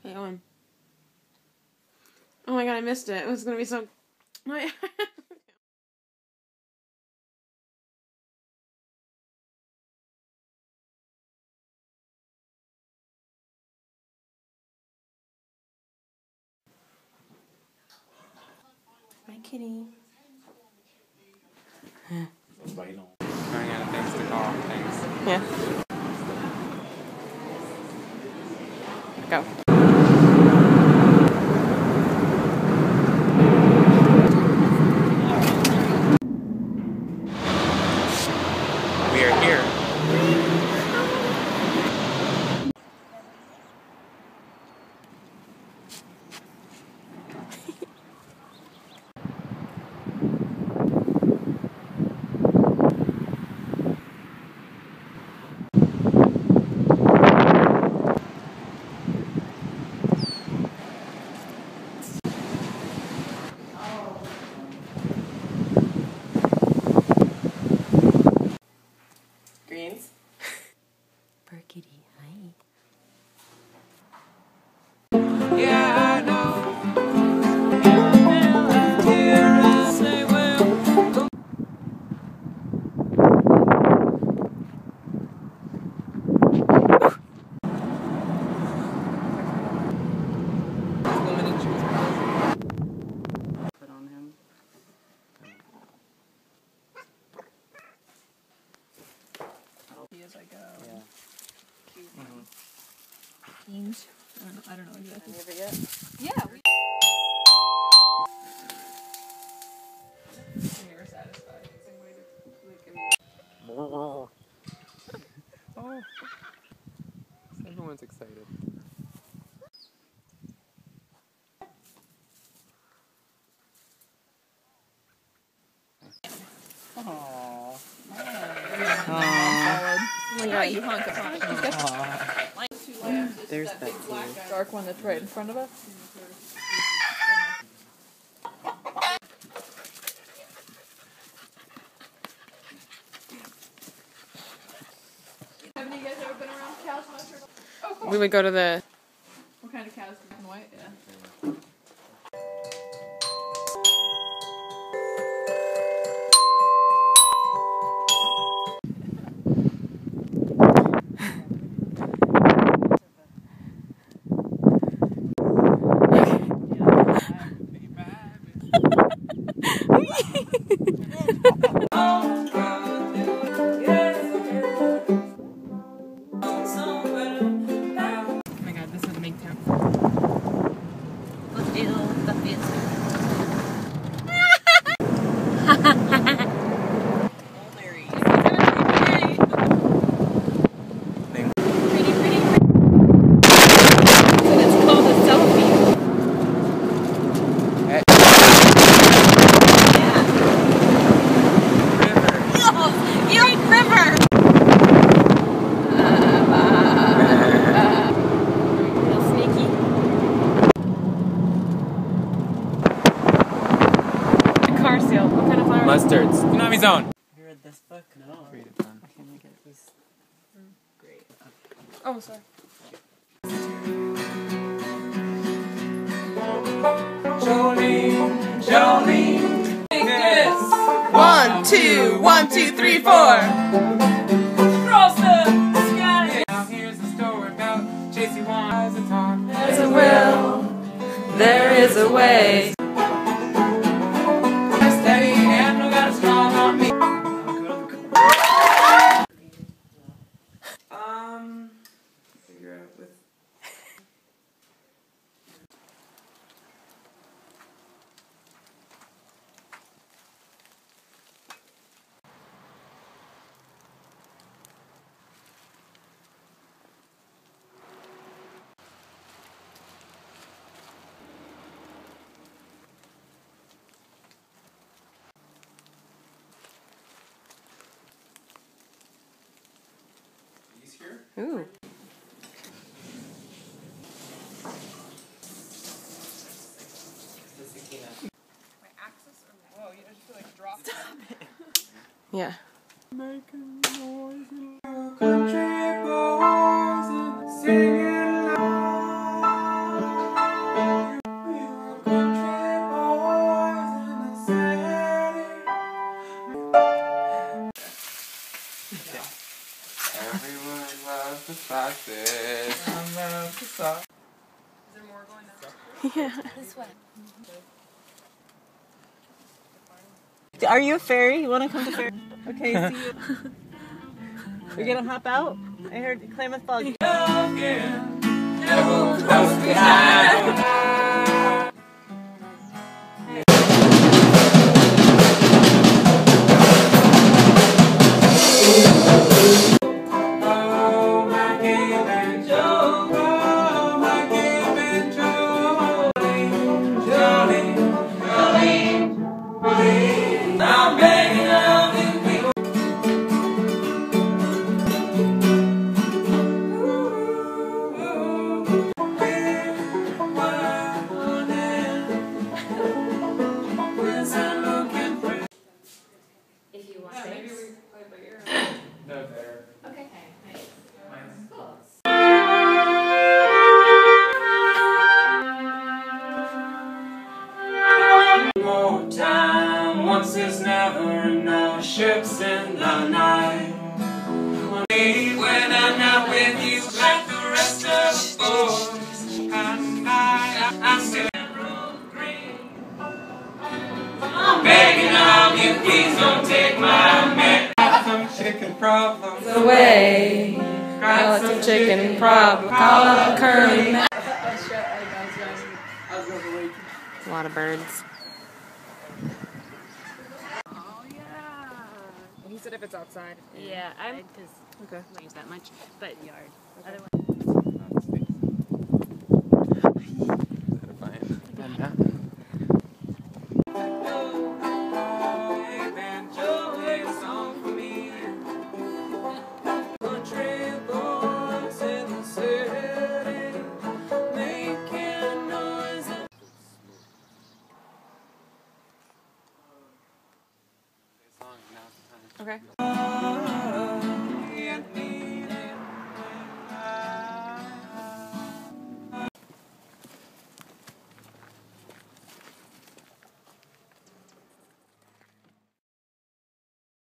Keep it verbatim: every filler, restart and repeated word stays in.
Hey, Owen. Oh my god, I missed it. It was gonna be so... My kitty. Running out of things to call. Thanks. Yeah. Go. We are here. Greens. Burkity, hi. Yeah, I know. Put on him. As I go. Yeah. Cute. Mm-hmm. Beans. I don't know. I don't know exactly. Have you ever yet? Yeah. We You're satisfied. Same way to, like, I mean, Oh. Everyone's excited. Aww. Oh my god, you honk a honk. Two lamps. This There's is that big that black too. guy. Dark one that's right in front of us. Haven't you guys ever been around cows much? Or... Oh, cool. We would go to the... What kind of cows? Black and white? Yeah. Mustards. Konami Zone. Have you read this book? No. Read it, man. Okay, make it at least. Great. Oh, sorry. Jolene, Jolene, take this. One, two, one, two, three, four. Across the sky. Now here's the story about J C one as a talk. There's a will, there is a way. Steady and no got a strong on me. Um, figure out with. Ooh. My axis or whoa, you just feel like drop. Stop it. Yeah. Making noise in country boys and singing loud. saw. Is there more going down? Yeah. This way. Are you a fairy? You want to come to fairy? Okay, see you. You're gonna hop out? I heard Klamath Falls. If you want Yeah, maybe things. we play by ear. No, there. Okay. Nice. Mine's Cool. more time. Once is never enough. Ships in the night. When I'm not with you, like the rest of the boys, and I, I'm still green. I'm begging of you, please don't take my man. Got some chicken problems. Away. Got some chicken problem. Call up Curly Mac. I was awake. A lot of birds. Oh, yeah. He said if it's outside. Yeah, I'm because Okay. I don't use that much, but yard. Otherwise, Banjo, play a song for me. Country boys in the city making noise. Okay.